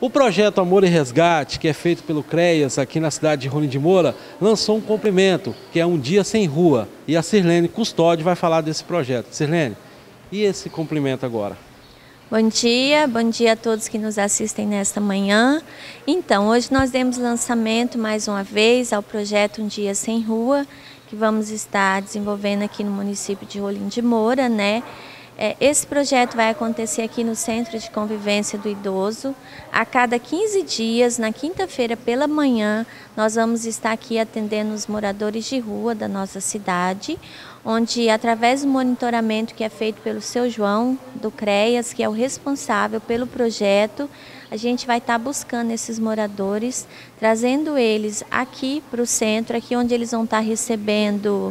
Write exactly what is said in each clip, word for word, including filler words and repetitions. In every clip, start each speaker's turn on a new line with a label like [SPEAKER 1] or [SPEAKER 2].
[SPEAKER 1] O projeto Amor e Resgate, que é feito pelo CREAS aqui na cidade de Rolim de Moura, lançou um complemento, que é Um Dia Sem Rua. E a Sirlene Custódio vai falar desse projeto. Sirlene, e esse complemento agora?
[SPEAKER 2] Bom dia, bom dia a todos que nos assistem nesta manhã. Então, hoje nós demos lançamento mais uma vez ao projeto Um Dia Sem Rua, que vamos estar desenvolvendo aqui no município de Rolim de Moura, né? Esse projeto vai acontecer aqui no Centro de Convivência do Idoso. A cada quinze dias, na quinta-feira pela manhã, nós vamos estar aqui atendendo os moradores de rua da nossa cidade, onde, através do monitoramento que é feito pelo seu João, do CREAS, que é o responsável pelo projeto, a gente vai estar buscando esses moradores, trazendo eles aqui para o centro, aqui onde eles vão estar recebendo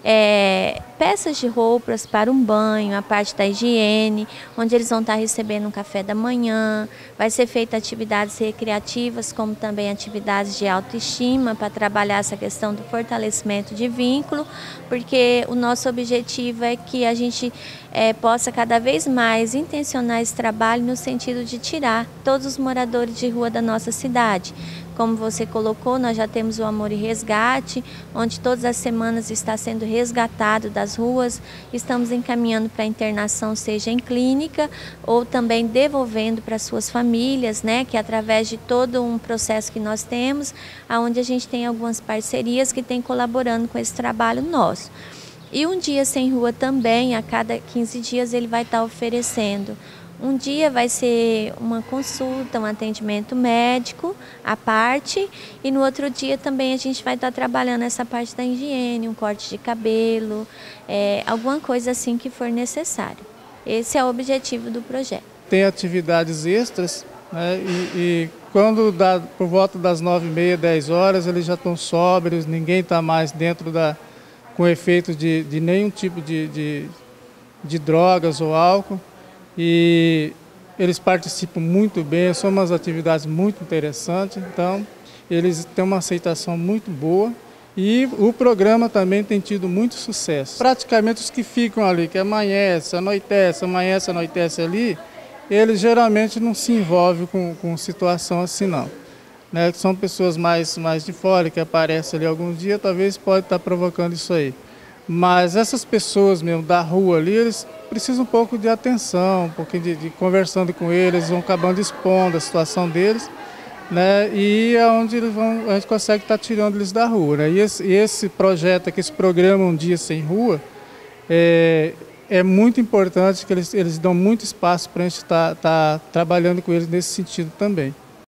[SPEAKER 2] é, peças de roupas para um banho, a parte da higiene, onde eles vão estar recebendo um café da manhã. Vai ser feita atividades recreativas, como também atividades de autoestima, para trabalhar essa questão do fortalecimento de vínculo, porque o nosso objetivo é que a gente é, possa cada vez mais intencionar esse trabalho no sentido de tirar todos os moradores de rua da nossa cidade. Como você colocou, nós já temos o Amor e Resgate, onde todas as semanas está sendo resgatado das ruas. Estamos encaminhando para internação, seja em clínica, ou também devolvendo para suas famílias, né, que através de todo um processo que nós temos, onde a gente tem algumas parcerias que têm colaborando com esse trabalho nosso. E Um Dia Sem Rua também, a cada quinze dias ele vai estar oferecendo. Um dia vai ser uma consulta, um atendimento médico à parte, e no outro dia também a gente vai estar trabalhando essa parte da higiene, um corte de cabelo, é, alguma coisa assim que for necessário. Esse é o objetivo do projeto.
[SPEAKER 3] Tem atividades extras, né, e, e quando dá por volta das nove e meia, dez horas, eles já estão sóbrios, ninguém está mais dentro da, com efeito de, de nenhum tipo de, de, de drogas ou álcool. E eles participam muito bem, são umas atividades muito interessantes, então eles têm uma aceitação muito boa e o programa também tem tido muito sucesso. Praticamente os que ficam ali, que amanhece, anoitece, amanhece, anoitece ali, eles geralmente não se envolvem com, com situação assim não. Né? São pessoas mais, mais de fora, que aparecem ali alguns dias, talvez pode estar provocando isso aí. Mas essas pessoas mesmo da rua ali, eles precisam um pouco de atenção, um pouquinho de, de conversando com eles, vão acabando expondo a situação deles, né? E é onde eles vão, a gente consegue estar tirando eles da rua, né? E esse, e esse projeto aqui, esse programa Um Dia Sem Rua, é, é muito importante, que eles, eles dão muito espaço para a gente estar, estar trabalhando com eles nesse sentido também.